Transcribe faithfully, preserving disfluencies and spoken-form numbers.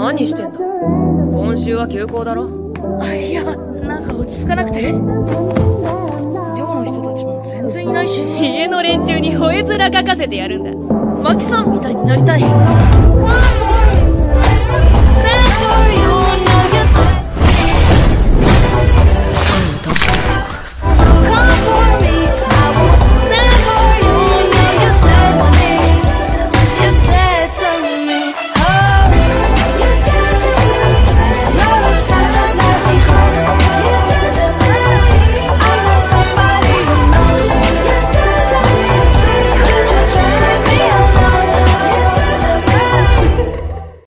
何してんだ。今週は休校だろ。 いや、なんか落ち着かなくて。寮の人たちも全然いないし。 家の連中に吠え面かかせてやるんだ。 マキさんみたいになりたい。